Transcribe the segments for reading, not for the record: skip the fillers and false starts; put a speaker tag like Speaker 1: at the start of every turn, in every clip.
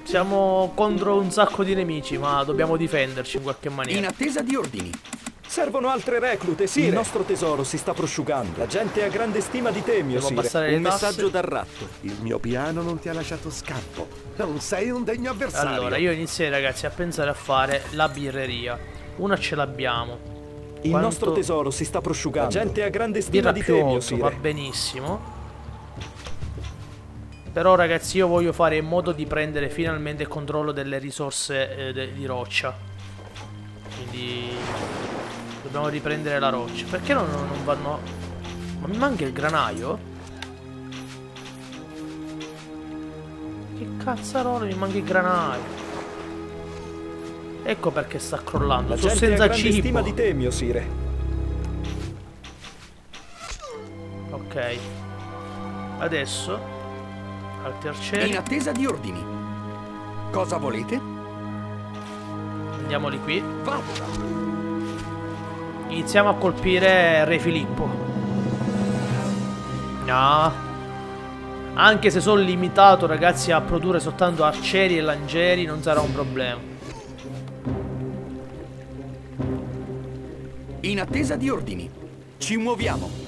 Speaker 1: Siamo contro un sacco di nemici, ma dobbiamo difenderci in qualche maniera.
Speaker 2: In attesa di ordini.
Speaker 3: Servono altre reclute, sì. Il nostro tesoro si sta prosciugando. La gente ha grande stima di te, mio
Speaker 1: Devo
Speaker 3: sire.
Speaker 1: abbassare le
Speaker 4: Un
Speaker 1: tasse.
Speaker 4: messaggio dal ratto. Il mio piano non ti ha lasciato scampo. Non sei un degno avversario.
Speaker 1: Allora, io inizierei, ragazzi, a pensare a fare la birreria. Una ce l'abbiamo.
Speaker 3: Il nostro tesoro si sta prosciugando. La gente ha grande stima
Speaker 1: Birra
Speaker 3: di
Speaker 1: più
Speaker 3: te, mio
Speaker 1: 8,
Speaker 3: sire.
Speaker 1: va benissimo. Però, ragazzi, io voglio fare in modo di prendere finalmente il controllo delle risorse di roccia. Quindi dobbiamo riprendere la roccia. Perché non vanno... Ma mi manca il granaio? Che cazzarola, mi manca il granaio. Ecco perché sta crollando.
Speaker 3: La
Speaker 1: Sono
Speaker 3: gente
Speaker 1: senza
Speaker 3: ha grande
Speaker 1: cibo.
Speaker 3: stima di te, mio sire.
Speaker 1: Ok. Adesso altri arcieri.
Speaker 2: In attesa di ordini. Cosa volete?
Speaker 1: Andiamoli qui.
Speaker 2: Vado.
Speaker 1: Iniziamo a colpire Re Filippo. No. Anche se sono limitato, ragazzi, a produrre soltanto arcieri e lancieri, non sarà un problema.
Speaker 2: In attesa di ordini. Ci muoviamo.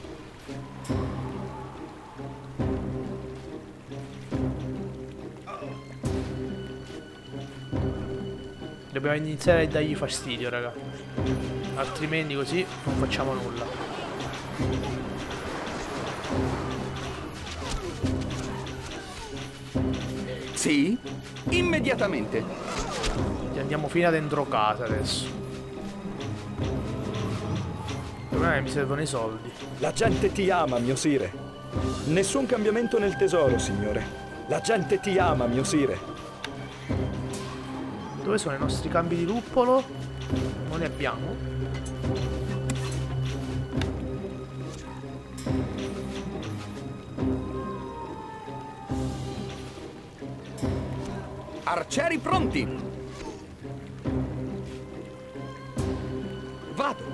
Speaker 1: Dobbiamo iniziare a dargli fastidio, raga. Altrimenti così non facciamo nulla.
Speaker 2: Sì? Immediatamente.
Speaker 1: Andiamo fino a dentro casa adesso. Il problema è che mi servono i soldi.
Speaker 3: La gente ti ama, mio sire. Nessun cambiamento nel tesoro, signore. La gente ti ama, mio sire.
Speaker 1: Dove sono i nostri cambi di luppolo? Non ne abbiamo.
Speaker 2: Arcieri pronti. Vado.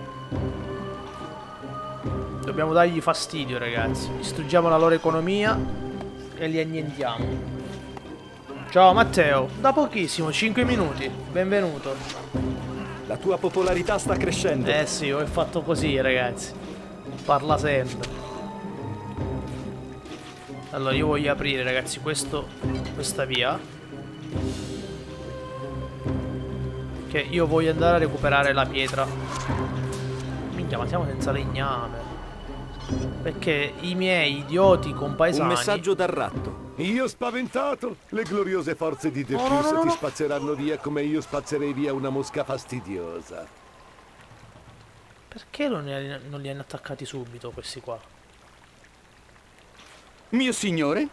Speaker 1: Dobbiamo dargli fastidio, ragazzi. Distruggiamo la loro economia e li annientiamo. Ciao Matteo, da pochissimo, 5 minuti. Benvenuto.
Speaker 3: La tua popolarità sta crescendo.
Speaker 1: Eh sì, ho fatto così, ragazzi. Parla sempre. Allora, io voglio aprire, ragazzi, questa via. Che io voglio andare a recuperare la pietra. Minchia, ma siamo senza legname. Perché i miei idioti compaesani...
Speaker 4: Un messaggio dal ratto. Io spaventato, le gloriose forze di Defius ti spazzeranno via come io spazzerei via una mosca fastidiosa.
Speaker 1: Perché non li hanno attaccati subito questi qua?
Speaker 2: Mio signore?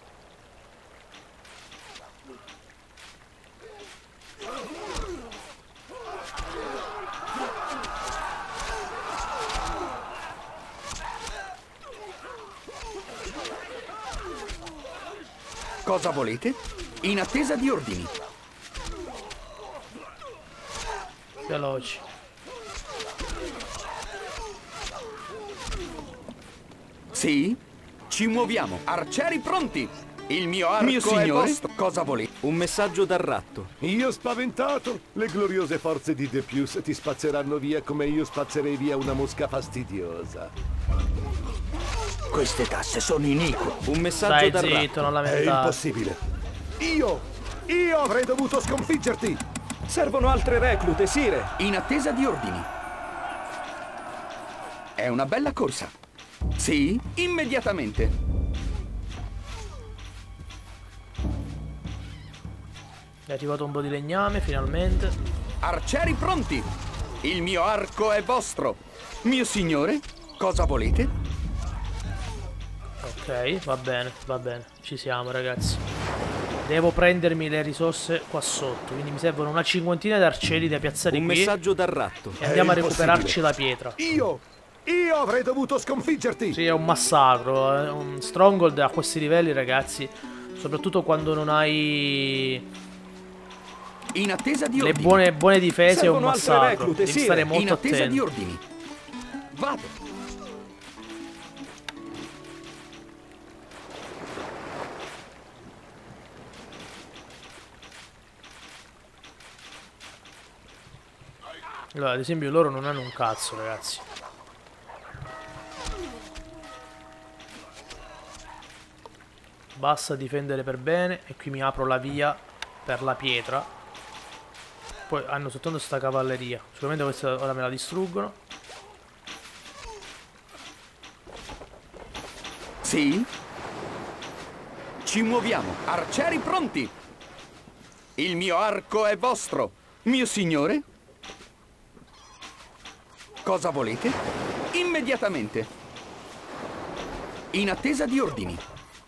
Speaker 2: Cosa volete? In attesa di ordini.
Speaker 1: Veloci.
Speaker 2: Sì? Ci muoviamo. Arcieri pronti. Il mio arco è vostro. Cosa volete?
Speaker 4: Un messaggio dal ratto. Io spaventato, le gloriose forze di Defius ti spazzeranno via come io spazzerei via una mosca fastidiosa.
Speaker 2: Queste tasse sono inique.
Speaker 4: Un messaggio
Speaker 1: Stai
Speaker 4: dal
Speaker 1: zitto,
Speaker 4: ratto.
Speaker 1: non
Speaker 4: È
Speaker 1: lamentare.
Speaker 4: impossibile. Io avrei dovuto sconfiggerti.
Speaker 3: Servono altre reclute, sire.
Speaker 2: In attesa di ordini. È una bella corsa. Sì? Immediatamente.
Speaker 1: È arrivato un po' di legname, finalmente.
Speaker 2: Arcieri pronti. Il mio arco è vostro. Mio signore, cosa volete?
Speaker 1: Ok, va bene, ci siamo, ragazzi. Devo prendermi le risorse qua sotto, quindi mi servono una cinquantina di arcieri da piazzare
Speaker 4: Un
Speaker 1: qui
Speaker 4: messaggio dal ratto.
Speaker 1: e andiamo a
Speaker 4: È
Speaker 1: recuperarci
Speaker 4: impossibile.
Speaker 1: la pietra.
Speaker 4: Io avrei dovuto sconfiggerti.
Speaker 1: Sì, è un massacro, un stronghold a questi livelli, ragazzi, soprattutto quando non hai
Speaker 2: In attesa di
Speaker 1: le
Speaker 2: ordini.
Speaker 1: buone difese, è un
Speaker 3: Servono altre
Speaker 1: massacro.
Speaker 3: reclute,
Speaker 1: Devi
Speaker 3: sì.
Speaker 1: stare
Speaker 2: In
Speaker 1: molto
Speaker 2: attesa di
Speaker 1: attento.
Speaker 2: ordini. Vado.
Speaker 1: Allora, ad esempio loro non hanno un cazzo, ragazzi. Basta difendere per bene. E qui mi apro la via per la pietra. Poi hanno soltanto sta cavalleria. Sicuramente questa ora me la distruggono.
Speaker 2: Sì? Ci muoviamo. Arcieri pronti. Il mio arco è vostro. Mio signore? Cosa volete? Immediatamente. In attesa di ordini.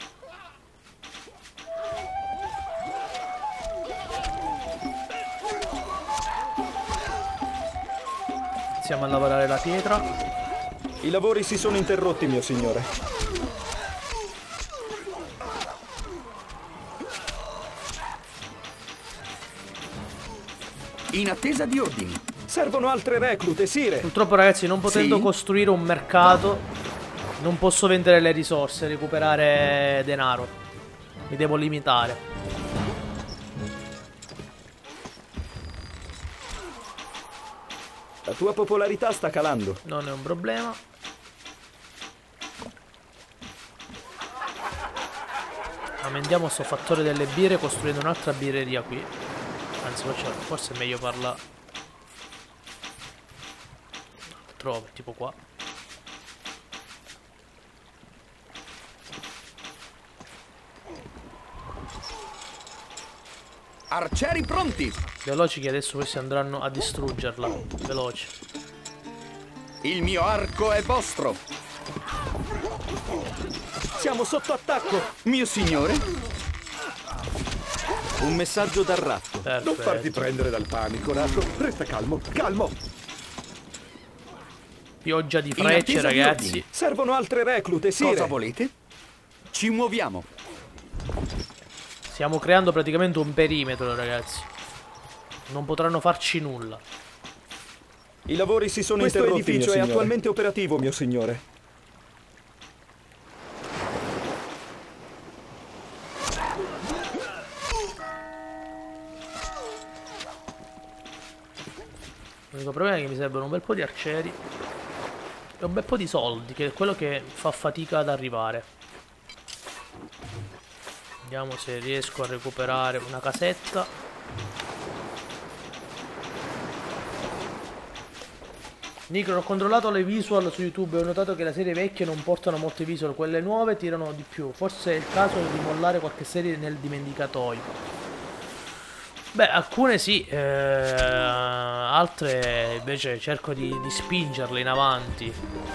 Speaker 1: Iniziamo a lavorare la pietra.
Speaker 3: I lavori si sono interrotti, mio signore.
Speaker 2: In attesa di ordini.
Speaker 3: Servono altre reclute, sire.
Speaker 1: Purtroppo, ragazzi, non potendo
Speaker 2: Sì?
Speaker 1: costruire un mercato, non posso vendere le risorse, recuperare denaro. Mi devo limitare.
Speaker 3: La tua popolarità sta calando.
Speaker 1: Non è un problema. Aumentiamo sto fattore delle birre costruendo un'altra birreria qui. Anzi, forse è meglio parlare. Trovo, tipo qua.
Speaker 2: Arcieri pronti.
Speaker 1: Veloci che adesso questi andranno a distruggerla. Veloci.
Speaker 2: Il mio arco è vostro.
Speaker 3: Siamo sotto attacco.
Speaker 2: Mio signore?
Speaker 3: Un messaggio dal ratto.
Speaker 4: Non farti
Speaker 1: Perfetto.
Speaker 4: prendere dal panico, Ratto. Resta calmo, calmo.
Speaker 1: Pioggia di
Speaker 2: In
Speaker 1: frecce,
Speaker 2: attesa di
Speaker 1: ragazzi.
Speaker 2: ordini.
Speaker 3: Servono altre reclute, sire.
Speaker 2: Cosa volete? Ci muoviamo.
Speaker 1: Stiamo creando praticamente un perimetro, ragazzi. Non potranno farci nulla.
Speaker 3: I lavori si sono
Speaker 5: Questo
Speaker 3: interrotti,
Speaker 5: edificio
Speaker 3: mio
Speaker 5: è
Speaker 3: signore.
Speaker 5: attualmente operativo, mio signore.
Speaker 1: L'unico problema è che mi servono un bel po' di arcieri e un bel po' di soldi, che è quello che fa fatica ad arrivare. Vediamo se riesco a recuperare una casetta. Nick, ho controllato le visual su YouTube e ho notato che le serie vecchie non portano molte visual, quelle nuove tirano di più. Forse è il caso di mollare qualche serie nel dimenticatoio. Beh, alcune sì, altre invece cerco di spingerle in avanti.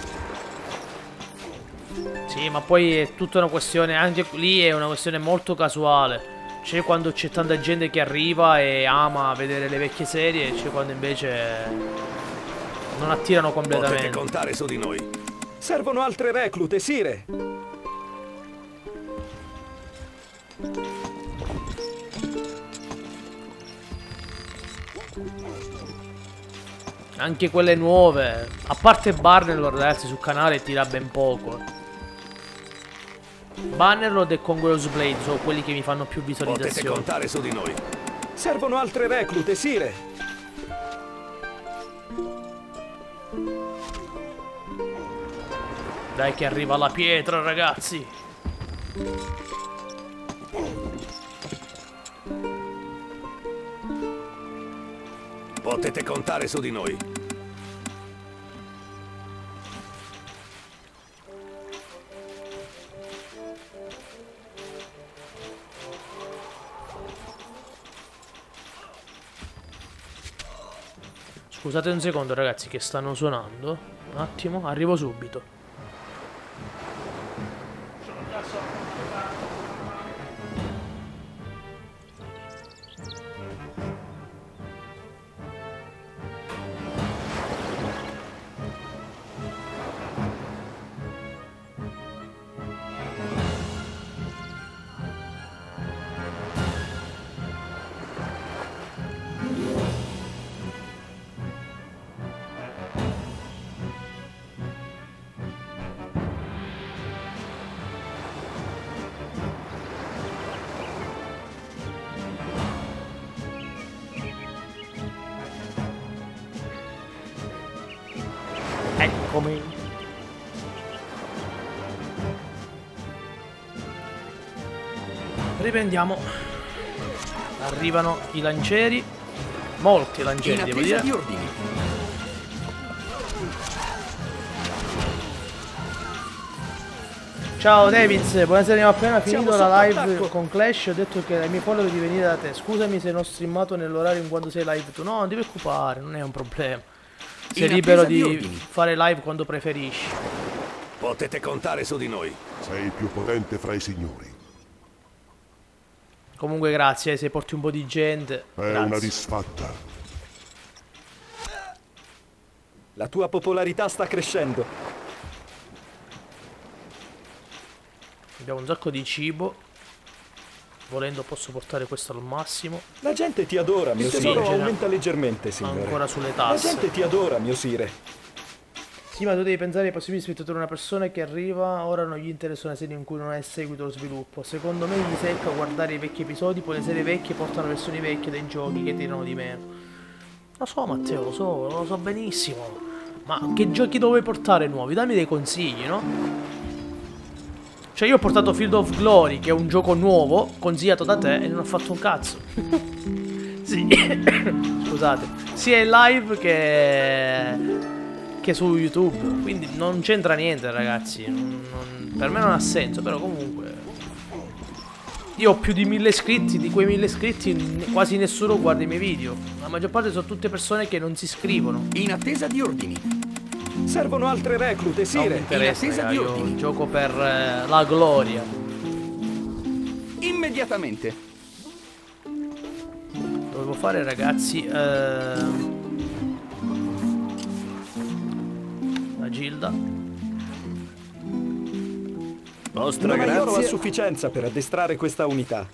Speaker 1: Sì, ma poi è tutta una questione, anche lì è una questione molto casuale. C'è quando c'è tanta gente che arriva e ama vedere le vecchie serie, e c'è quando invece non attirano
Speaker 4: Potete
Speaker 1: completamente.
Speaker 4: contare su di noi.
Speaker 5: Servono altre reclute, sire.
Speaker 1: Anche quelle nuove, a parte Bannerlord, ragazzi, sul canale tira ben poco. Bannerlord e Congruous Blade sono quelli che mi fanno più
Speaker 4: Potete
Speaker 1: visualizzazioni.
Speaker 4: contare su di noi.
Speaker 5: Servono altre reclute, sire.
Speaker 1: Dai che arriva la pietra, ragazzi.
Speaker 4: Potete contare su di noi.
Speaker 1: Scusate un secondo, ragazzi, che stanno suonando. Un attimo, arrivo subito. come... Riprendiamo. Arrivano i lancieri. Molti lancieri, devo dire.
Speaker 2: Di ordini.
Speaker 1: Ciao Davids, buonasera, abbiamo appena finito la live con Clash. Ho detto che ai miei follower di venire da te. Scusami se non ho streamato nell'orario in quando sei live tu. No, non ti preoccupare, non è un problema. Sei libero di fare live quando preferisci.
Speaker 4: Potete contare su di noi.
Speaker 6: Sei il più potente fra i signori.
Speaker 1: Comunque grazie, se porti un po' di gente.
Speaker 6: È una disfatta.
Speaker 3: La tua popolarità sta crescendo.
Speaker 1: Abbiamo un sacco di cibo. Volendo posso portare questo al massimo.
Speaker 3: La gente ti adora, mio sire. Aumenta leggermente, signore.
Speaker 1: Ancora sulle tasse.
Speaker 3: La gente ti adora, mio sire.
Speaker 1: Sì, ma tu devi pensare ai possibili spettatori. Una persona che arriva, ora non gli interessa una serie in cui non è seguito lo sviluppo. Secondo me gli secca guardare i vecchi episodi, poi le serie vecchie portano versioni vecchie dei giochi che tirano di meno. Lo so Matteo, lo so benissimo. Ma che giochi dovevi portare nuovi? Dammi dei consigli, no? Cioè io ho portato Field of Glory, che è un gioco nuovo, consigliato da te, e non ho fatto un cazzo. Sì. Scusate. Sia in live che su YouTube. Quindi non c'entra niente, ragazzi. Per me non ha senso, però comunque... Io ho più di 1000 iscritti, di quei 1000 iscritti quasi nessuno guarda i miei video. La maggior parte sono tutte persone che non si iscrivono.
Speaker 2: In attesa di ordini.
Speaker 3: Servono altre reclute, sire.
Speaker 1: Non mi interessa,
Speaker 2: in attesa di ordini.
Speaker 1: Io gioco per la gloria.
Speaker 2: Immediatamente.
Speaker 1: Dovevo fare, ragazzi, la Gilda.
Speaker 3: Vostra grazia. Non ho a sufficienza per addestrare questa unità.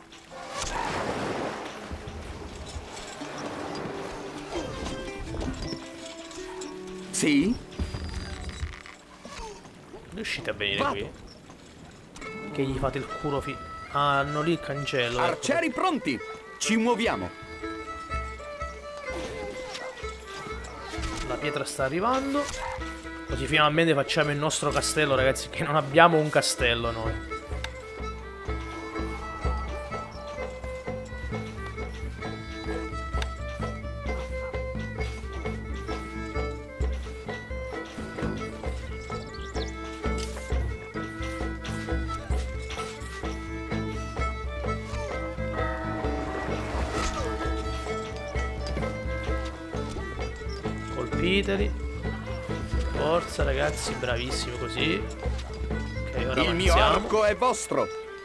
Speaker 2: Sì?
Speaker 1: Riuscite a venire qui? Che gli fate il culo Ah, hanno lì il cancello.
Speaker 2: Arcieri
Speaker 1: ecco.
Speaker 2: pronti! Ci muoviamo!
Speaker 1: La pietra sta arrivando. Così finalmente facciamo il nostro castello, ragazzi, che non abbiamo un castello noi. Colpiteli. Forza ragazzi, bravissimo così. Ok, ora
Speaker 2: il mio arco è vostro.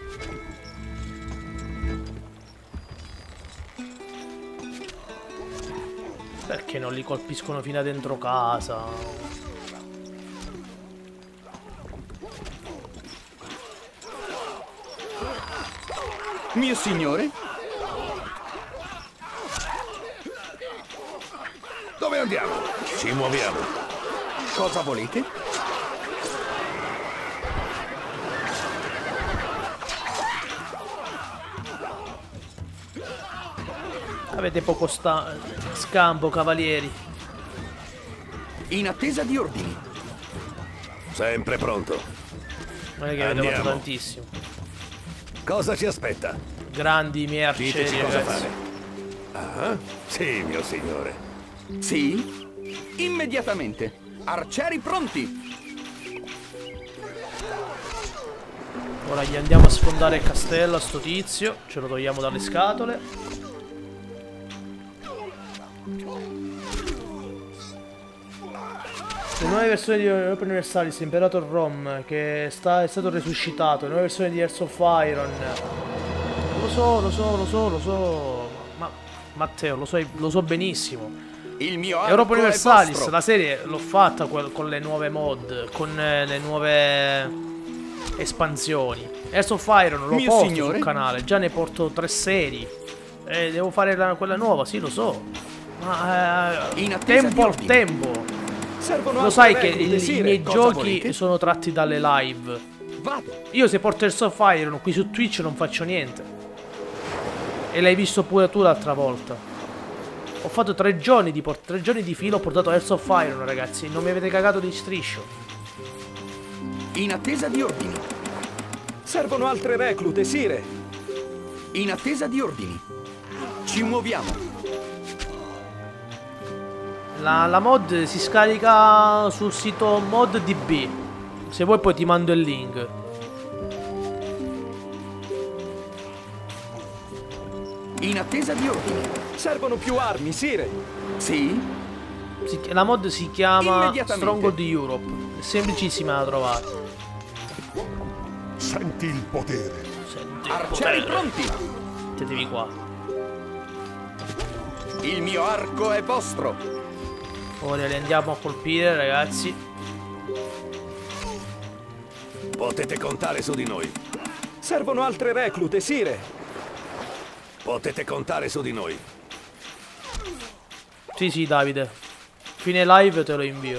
Speaker 1: Perché non li colpiscono fino a dentro casa?
Speaker 2: Mio signore?
Speaker 4: Dove andiamo? Ci muoviamo.
Speaker 2: Cosa volete?
Speaker 1: Avete poco scampo, cavalieri.
Speaker 2: In attesa di ordini.
Speaker 4: Sempre pronto.
Speaker 1: Non è che avete fatto tantissimo.
Speaker 4: Cosa ci aspetta?
Speaker 1: Grandi i miei arcieri,
Speaker 4: Diteci cosa
Speaker 1: ragazzi.
Speaker 4: fare. Ah, sì, mio signore.
Speaker 2: Sì? Immediatamente. Arcieri pronti.
Speaker 1: Ora gli andiamo a sfondare il castello a sto tizio. Ce lo togliamo dalle scatole. Le nuove versioni di Europa Universalis, Imperator Rom, che è stato resuscitato. Le nuove versioni di Hearts of Iron. Lo so. Ma Matteo, lo so benissimo.
Speaker 2: Il mio arco
Speaker 1: Europa Universalis,
Speaker 2: è vostro.
Speaker 1: la serie l'ho fatta con le nuove mod, con le nuove espansioni. Hearts of Iron lo porto sul canale, già ne porto 3 serie. Devo fare quella nuova, sì, lo so. Ma tempo al tempo. Lo sai che i miei giochi sono tratti dalle live. Io se porto Hearts of Iron qui su Twitch non faccio niente. E l'hai visto pure tu l'altra volta. Ho fatto 3 giorni di 3 giorni di filo, ho portato Hearts of Iron, ragazzi. Non mi avete cagato di striscio.
Speaker 2: In attesa di ordini.
Speaker 5: Servono altre reclute, sire.
Speaker 2: In attesa di ordini. Ci muoviamo.
Speaker 1: La mod si scarica sul sito ModDB. Se vuoi poi ti mando il link.
Speaker 2: In attesa di ordini.
Speaker 5: Servono più armi, sire.
Speaker 2: Sì?
Speaker 1: La mod si chiama
Speaker 2: Immediatamente.
Speaker 1: Stronghold Europe. È semplicissima da trovare.
Speaker 6: Senti il potere.
Speaker 1: Senti il
Speaker 2: Arcieri
Speaker 1: potere.
Speaker 2: pronti.
Speaker 1: Mettetevi qua.
Speaker 2: Il mio arco è vostro.
Speaker 1: Ora li andiamo a colpire, ragazzi.
Speaker 4: Potete contare su di noi.
Speaker 5: Servono altre reclute, sire.
Speaker 4: Potete contare su di noi.
Speaker 1: Sì, sì, Davide. Fine live te lo invio.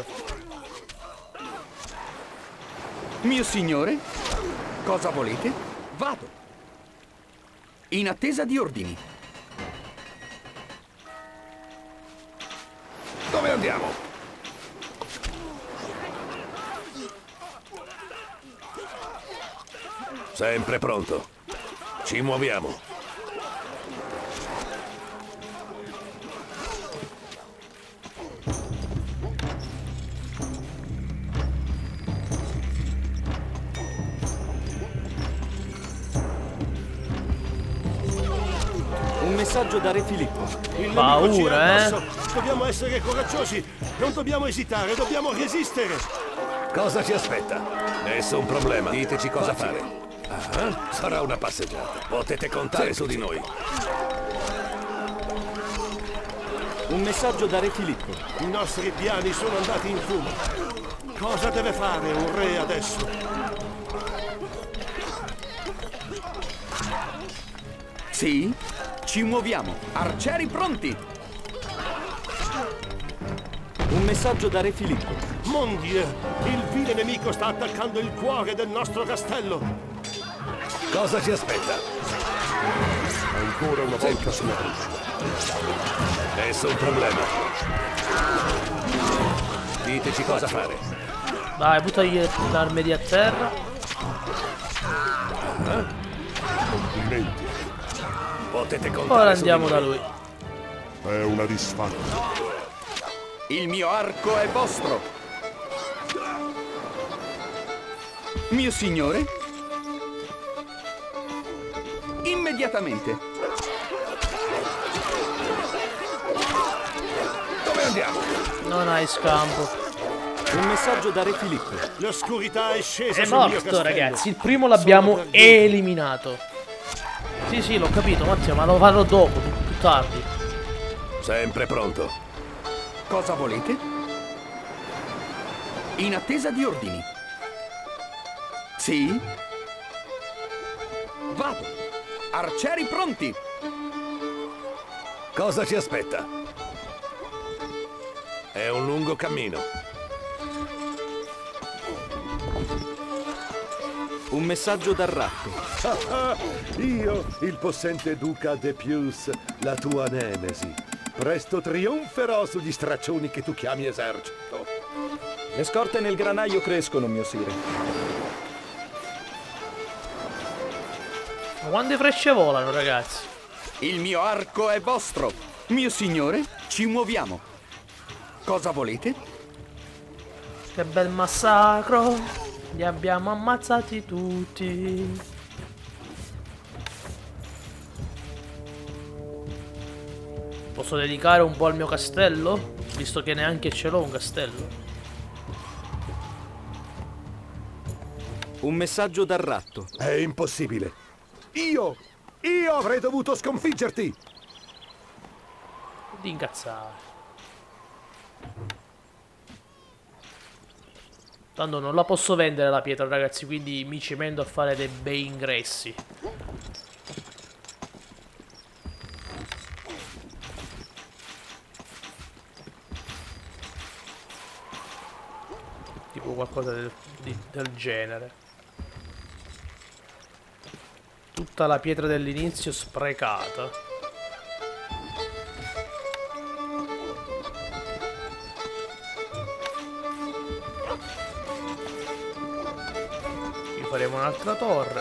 Speaker 2: Mio signore? Cosa volete? Vado. In attesa di ordini.
Speaker 4: Dove andiamo? Sempre pronto. Ci muoviamo.
Speaker 5: Un messaggio da Re Filippo.
Speaker 7: Il
Speaker 1: Paura,
Speaker 7: nemico ci è addosso.
Speaker 1: eh?
Speaker 7: Dobbiamo essere coraggiosi. Non dobbiamo esitare, dobbiamo resistere.
Speaker 4: Cosa ci aspetta? Nessun problema. Diteci cosa fare. Ah, sarà una passeggiata. Potete contare su di noi.
Speaker 5: Un messaggio da Re Filippo.
Speaker 7: I nostri piani sono andati in fumo. Cosa deve fare un re adesso?
Speaker 2: Sì? Ci muoviamo. Arcieri pronti.
Speaker 5: Un messaggio da Re Filippo.
Speaker 7: Mondie, il vile nemico sta attaccando il cuore del nostro castello.
Speaker 4: Cosa ci aspetta?
Speaker 6: Ancora una volta signori.
Speaker 4: Nessun problema. Diteci cosa fare.
Speaker 1: Dai, buttagli l'armeria a terra.
Speaker 6: Complimenti.
Speaker 4: Potete contare
Speaker 1: Ora
Speaker 4: su di
Speaker 1: andiamo da
Speaker 4: noi.
Speaker 1: lui.
Speaker 6: È una disfatta.
Speaker 2: Il mio arco è vostro. Mio signore? Immediatamente.
Speaker 4: Dove andiamo?
Speaker 1: Non hai scampo.
Speaker 5: Un messaggio da Re Filippo.
Speaker 7: L'oscurità è scesa
Speaker 1: È
Speaker 7: sul mio
Speaker 1: morto,
Speaker 7: castello.
Speaker 1: ragazzi. Il primo l'abbiamo
Speaker 7: Sono perduto.
Speaker 1: eliminato. Sì, sì, l'ho capito, Matteo, ma lo farò dopo, più tardi.
Speaker 4: Sempre pronto.
Speaker 2: Cosa volete? In attesa di ordini. Sì? Vado. Arcieri pronti.
Speaker 4: Cosa ci aspetta? È un lungo cammino.
Speaker 5: Un messaggio dal ratto.
Speaker 4: Io, il possente duca De Pius, la tua nemesi. Presto trionferò sugli straccioni che tu chiami esercito.
Speaker 5: Le scorte nel granaio crescono, mio sire.
Speaker 1: Ma quante frecce volano, ragazzi?
Speaker 2: Il mio arco è vostro. Mio signore, ci muoviamo. Cosa volete?
Speaker 1: Che bel massacro. Li abbiamo ammazzati tutti. Posso dedicare un po' al mio castello? Visto che neanche ce l'ho un castello.
Speaker 5: Un messaggio dal ratto.
Speaker 4: È impossibile. Io avrei dovuto sconfiggerti.
Speaker 1: Di incazzare. Tanto non la posso vendere la pietra, ragazzi, quindi mi cimento a fare dei bei ingressi. Tipo qualcosa del genere. Tutta la pietra dell'inizio sprecata. faremo un'altra torre.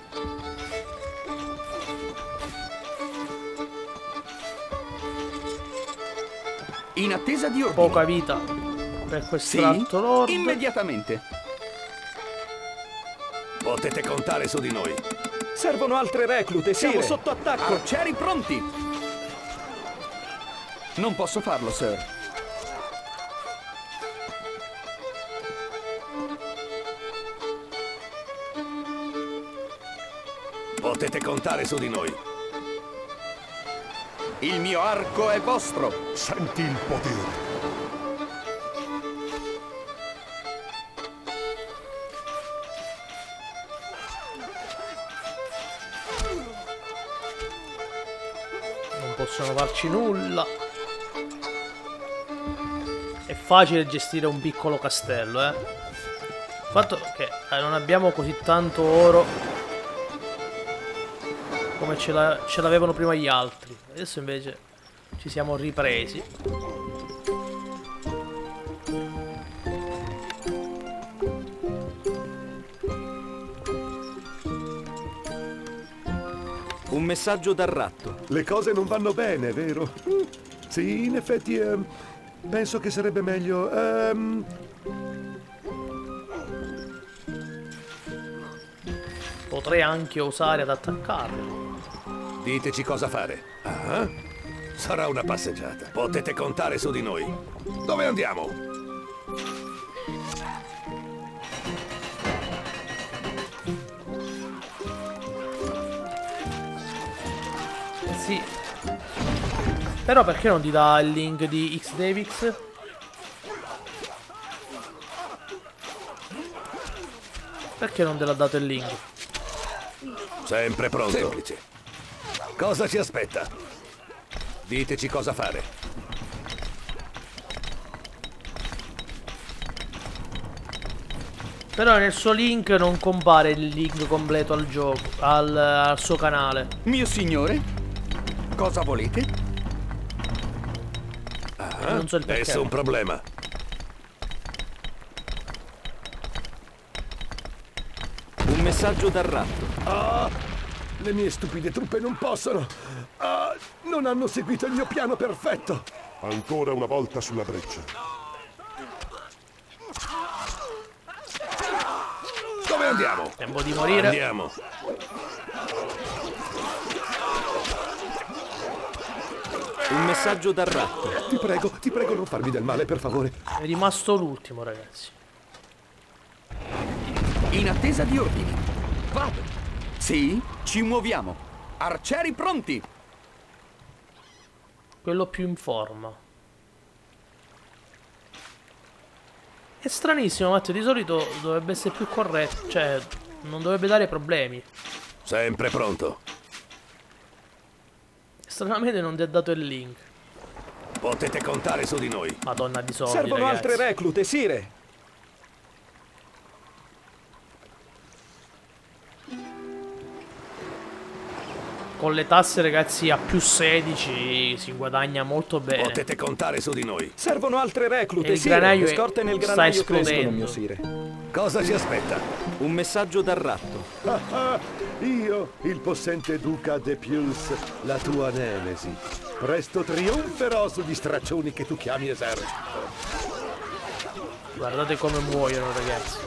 Speaker 2: In attesa di ordine.
Speaker 1: Poca vita per quest'altro lord.
Speaker 2: Immediatamente.
Speaker 4: Potete contare su di noi.
Speaker 3: Servono altre reclute, siamo sotto attacco.
Speaker 2: Arcieri pronti. Non posso farlo, sir.
Speaker 4: Potete contare su di noi.
Speaker 2: Il mio arco è vostro.
Speaker 6: Senti il potere.
Speaker 1: Non possono farci nulla. È facile gestire un piccolo castello, eh. Il fatto che non abbiamo così tanto oro come ce l'avevano prima gli altri. Adesso invece ci siamo ripresi.
Speaker 5: Un messaggio dal ratto.
Speaker 4: Le cose non vanno bene, vero? Sì, in effetti penso che sarebbe meglio...
Speaker 1: Potrei anche osare ad attaccarlo.
Speaker 4: Diteci cosa fare. Ah? Sarà una passeggiata. Potete contare su di noi. Dove andiamo?
Speaker 1: Sì. Però perché non ti dà il link di X-Davix? Perché non te l'ha dato il link?
Speaker 4: Sempre pronto. Semplice. Cosa ci aspetta? Diteci cosa fare.
Speaker 1: Però nel suo link non compare il link completo al gioco, al suo canale.
Speaker 2: Mio signore? Cosa volete?
Speaker 1: Non so il perché.
Speaker 4: Nessun problema.
Speaker 5: Un messaggio dal ratto.
Speaker 4: Le mie stupide truppe non possono. Non hanno seguito il mio piano perfetto.
Speaker 6: Ancora una volta sulla breccia.
Speaker 4: Dove andiamo?
Speaker 1: Tempo di morire.
Speaker 4: Andiamo.
Speaker 5: Un messaggio dal ratto.
Speaker 4: Ti prego non farmi del male, per favore.
Speaker 1: È rimasto l'ultimo, ragazzi.
Speaker 2: In attesa di ordini. Vado. Sì, ci muoviamo. Arcieri pronti.
Speaker 1: Quello più in forma. È stranissimo, Matteo. Di solito dovrebbe essere più corretto. Cioè, non dovrebbe dare problemi.
Speaker 4: Sempre pronto.
Speaker 1: Stranamente non ti ha dato il link.
Speaker 4: Potete contare su di noi.
Speaker 1: Madonna di soldi,
Speaker 3: Servono
Speaker 1: ragazzi.
Speaker 3: altre reclute, sire.
Speaker 1: Con le tasse, ragazzi, a più 16 si guadagna molto bene.
Speaker 4: Potete contare su di noi.
Speaker 3: Servono altre
Speaker 1: E
Speaker 3: reclute,
Speaker 1: il
Speaker 3: sire.
Speaker 1: granaio
Speaker 3: Le scorte nel
Speaker 1: sta
Speaker 3: granaio crescono,
Speaker 1: esplodendo.
Speaker 3: mio sire.
Speaker 4: Cosa ci aspetta?
Speaker 5: Un messaggio dal ratto.
Speaker 4: Io, il possente duca De Pius, la tua nemesi. Presto trionferò sugli straccioni che tu chiami esercito.
Speaker 1: Guardate come muoiono, ragazzi.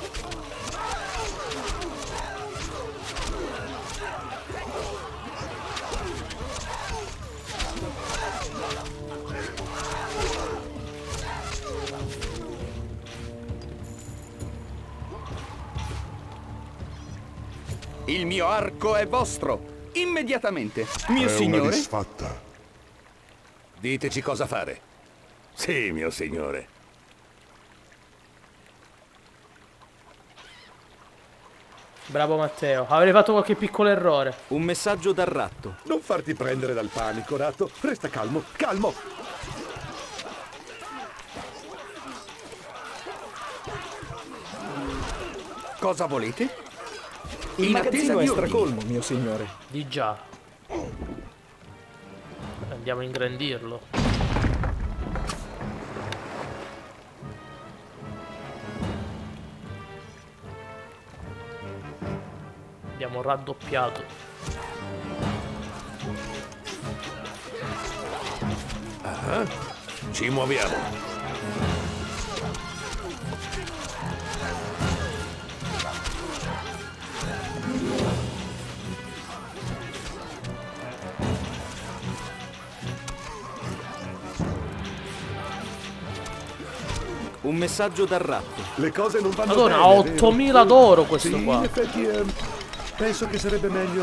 Speaker 2: Il mio arco è vostro. Immediatamente. Mio
Speaker 6: È una
Speaker 2: signore?
Speaker 6: disfatta.
Speaker 4: Diteci cosa fare. Sì, mio signore.
Speaker 1: Bravo Matteo. Avrei fatto qualche piccolo errore.
Speaker 5: Un messaggio dal ratto.
Speaker 4: Non farti prendere dal panico, Ratto. Resta calmo, calmo.
Speaker 2: Cosa volete?
Speaker 3: Il
Speaker 2: In attesa
Speaker 3: magazzino
Speaker 2: di
Speaker 3: è
Speaker 2: ordini.
Speaker 3: stracolmo, mio signore.
Speaker 1: Di già. Andiamo a ingrandirlo. abbiamo raddoppiato.
Speaker 7: Ci muoviamo.
Speaker 5: Un messaggio dal ratto.
Speaker 4: Le cose non vanno
Speaker 1: Madonna,
Speaker 4: bene.
Speaker 1: ha
Speaker 4: vero?
Speaker 1: 8000 d'oro questo
Speaker 4: Sì,
Speaker 1: qua.
Speaker 4: in effetti penso che sarebbe meglio.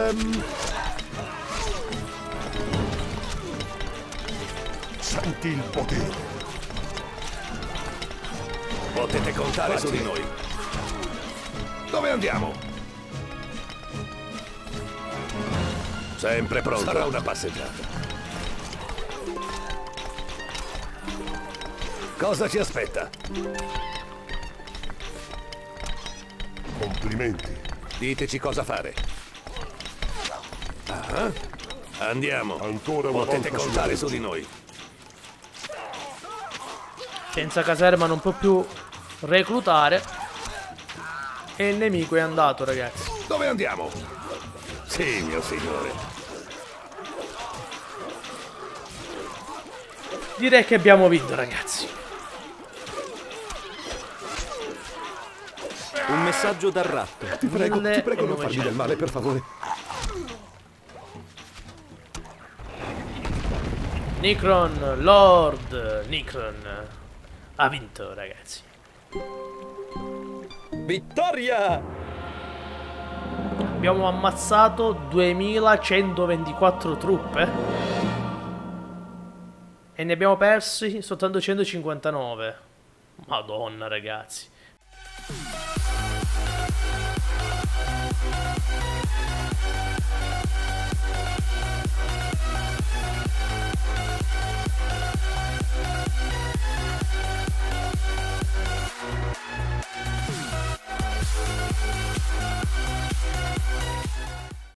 Speaker 6: Senti il potere.
Speaker 7: Potete contare su di noi. Dove andiamo? Sempre pronto. Sarà una passeggiata. Cosa ci aspetta?
Speaker 6: Complimenti.
Speaker 7: Diteci cosa fare. Andiamo.
Speaker 6: Ancora una
Speaker 7: Potete
Speaker 6: volta
Speaker 7: contare
Speaker 6: sulla
Speaker 7: su di noi.
Speaker 1: Senza caserma non può più reclutare. E il nemico è andato, ragazzi.
Speaker 7: Dove andiamo? Sì, mio signore.
Speaker 1: Direi che abbiamo vinto, ragazzi.
Speaker 5: Un messaggio dal ratto.
Speaker 4: Ti prego non farmi del male, per favore.
Speaker 1: Nikron, Lord Nikron ha vinto, ragazzi.
Speaker 3: Vittoria!
Speaker 1: Abbiamo ammazzato 2124 truppe e ne abbiamo persi soltanto 159. Madonna, ragazzi.